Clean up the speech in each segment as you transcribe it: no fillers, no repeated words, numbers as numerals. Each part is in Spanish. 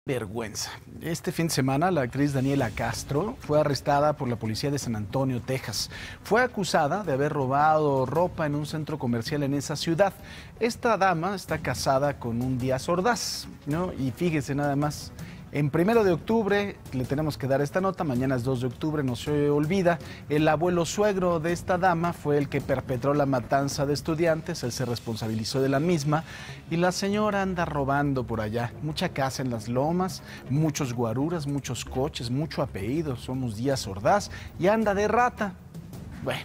Vergüenza. Este fin de semana la actriz Daniela Castro fue arrestada por la policía de San Antonio, Texas. Fue acusada de haber robado ropa en un centro comercial en esa ciudad. Esta dama está casada con un Díaz Ordaz, ¿no? Y fíjese nada más. En 1 de octubre le tenemos que dar esta nota, mañana es 2 de octubre, no se olvida. El abuelo suegro de esta dama fue el que perpetró la matanza de estudiantes, él se responsabilizó de la misma y la señora anda robando por allá. Mucha casa en las lomas, muchos guaruras, muchos coches, mucho apellido, somos Díaz Ordaz y anda de rata. Bueno.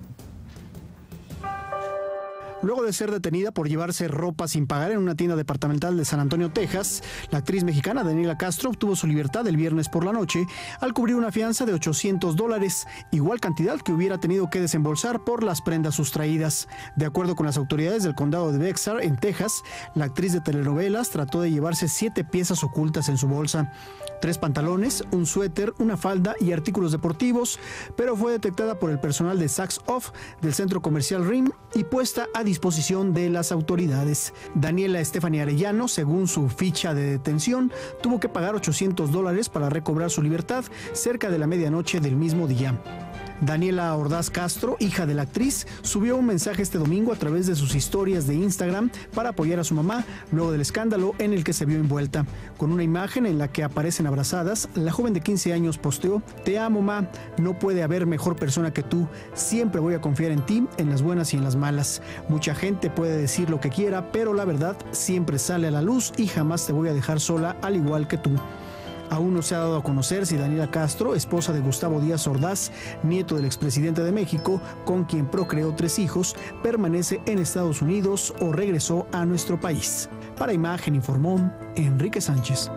Luego de ser detenida por llevarse ropa sin pagar en una tienda departamental de San Antonio, Texas, la actriz mexicana Daniela Castro obtuvo su libertad el viernes por la noche al cubrir una fianza de $800, igual cantidad que hubiera tenido que desembolsar por las prendas sustraídas. De acuerdo con las autoridades del condado de Bexar, en Texas, la actriz de telenovelas trató de llevarse 7 piezas ocultas en su bolsa: 3 pantalones, un suéter, una falda y artículos deportivos, pero fue detectada por el personal de Saks Off del centro comercial RIM y puesta a disposición de las autoridades. Daniela Stephanie Arellano, según su ficha de detención, tuvo que pagar $800 para recobrar su libertad cerca de la medianoche del mismo día. Daniela Ordaz Castro, hija de la actriz, subió un mensaje este domingo a través de sus historias de Instagram para apoyar a su mamá luego del escándalo en el que se vio envuelta. Con una imagen en la que aparecen abrazadas, la joven de 15 años posteó: "Te amo, ma, no puede haber mejor persona que tú, siempre voy a confiar en ti, en las buenas y en las malas. Mucha gente puede decir lo que quiera, pero la verdad siempre sale a la luz y jamás te voy a dejar sola, al igual que tú". Aún no se ha dado a conocer si Daniela Castro, esposa de Gustavo Díaz Ordaz, nieto del expresidente de México, con quien procreó 3 hijos, permanece en Estados Unidos o regresó a nuestro país. Para Imagen informó Enrique Sánchez.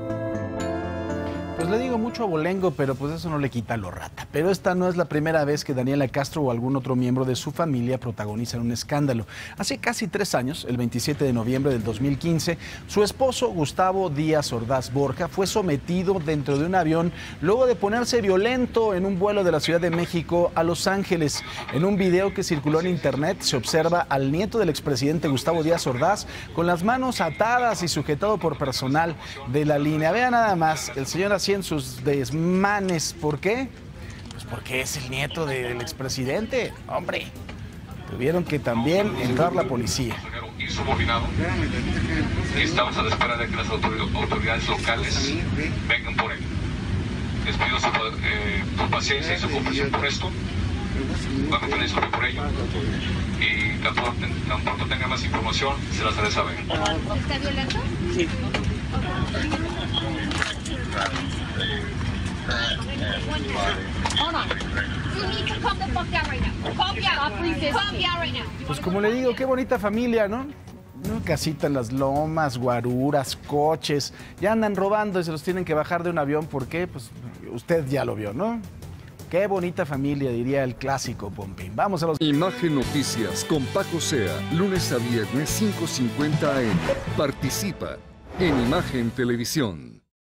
Pues le digo mucho abolengo, pero pues eso no le quita lo rata. Pero esta no es la primera vez que Daniela Castro o algún otro miembro de su familia protagonizan un escándalo. Hace casi 3 años, el 27 de noviembre del 2015, su esposo Gustavo Díaz Ordaz Borja fue sometido dentro de un avión luego de ponerse violento en un vuelo de la Ciudad de México a Los Ángeles. En un video que circuló en internet se observa al nieto del expresidente Gustavo Díaz Ordaz con las manos atadas y sujetado por personal de la línea. Vean nada más, el señor así en sus desmanes. ¿Por qué? Pues porque es el nieto del expresidente. Hombre, tuvieron que también entrar la policía. Insubordinado. Estamos a la espera de que las autoridades locales vengan por él. Les pido su paciencia y su comprensión por esto. Van a tener sobre por ello. Y tan pronto tenga más información, se las haré saber. ¿Está violento? Sí. Pues como le digo, qué bonita familia, ¿no? Casita en las lomas, guaruras, coches, ya andan robando y se los tienen que bajar de un avión. ¿Por qué? Pues usted ya lo vio, ¿no? Qué bonita familia, diría el clásico Pompín. Vamos a los... Imagen Noticias con Paco Sea, lunes a viernes 5:50 AM. Participa en Imagen Televisión.